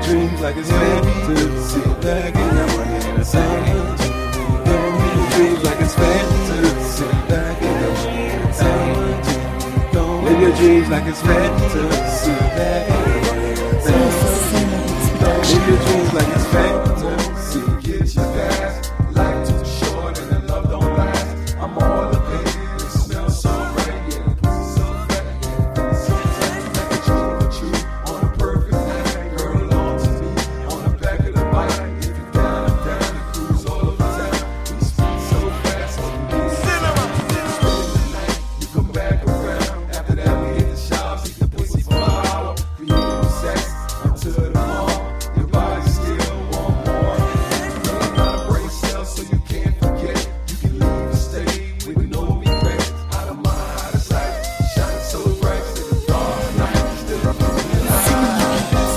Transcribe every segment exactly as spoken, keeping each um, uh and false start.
dreams like it's fantasy. Back in the morning, the same. Live your dreams like it's fantasy. Back in the morning, the same. Live your dreams like it's fantasy. Back in the morning, the same. Live your dreams like it's fantasy. Get your gas. Life too short and the love don't last. I'm all up in it. It smells so right. Yeah, the pussy so fat. Yeah, it's so tight. Like a dream with you on a perfect night. Girl, along to me on the back of the bike. If you down, I'm down. The cruise all over town. We speed so fast. So we get cinema. Spend the night. You come back around. After that, we hit the shops. Eat the pussy for an hour. Creating sex until the morning. Your body still want more. Girl, I'm not a brain cell, so you can't forget. You can leave and stay with no regrets. Out of mind, out of sight. Shining so bright in the dark night. Still a million lights.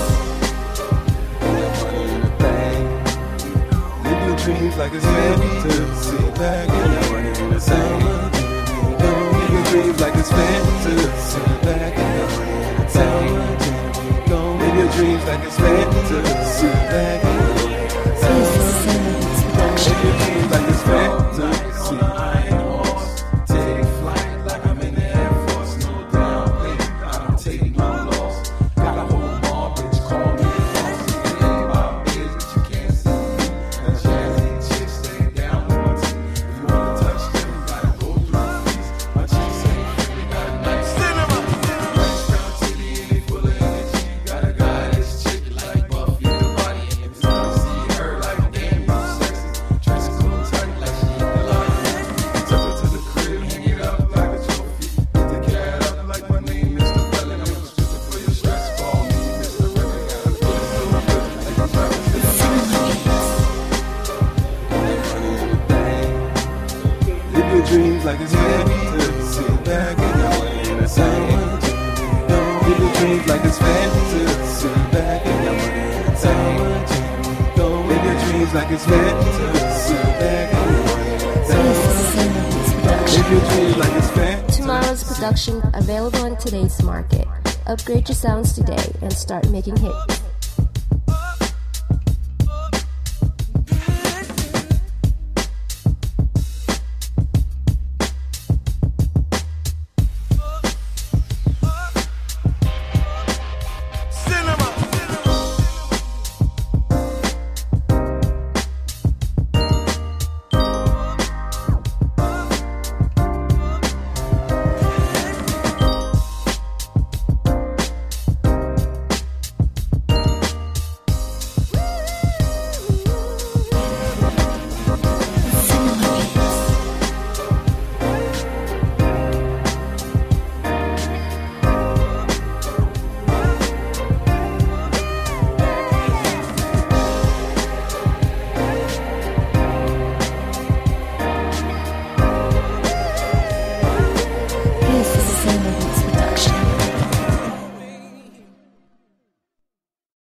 Live your dreams like it's fantasy. Back in the morning, the same. Live your dreams like it's fantasy. Back in the morning, the same. Live your dreams like it's fantasy. Back in the morning, the same. Live your dreams like it's fantasy. On an iron horse, take flight like I'm in the Air Force. No down payment, I don't take no loss. Got a whole ball, bitch, call me a boss. It ain't about biz, but you can't see me. That jazzy chick stay down with my team. If you wanna touch them, gotta go through the fees. My chicks ain't free, they got a nice cinema. Nice round titty and they full of energy. Got a guy that's chick like Buffy the body. Every time I see her, like damn, you sexy. Dress cool tight like she in the lobby. Tuck her to the crib, hang it up like a trophy. Get the cat up like my name, Mister Felon. I'm a stripper for your stress, call me Mister River. Got a good feel good like I'm driving to the Live your dreams like it's fantasy. Back in the morning, the same. Live your dreams like it's fantasy. Back in the morning, the same. Live your dreams like it's fantasy. Back in the morning, the same. Live your dreams like it's fantasy. Tomorrow's production available on today's market. Upgrade your sounds today and start making hits.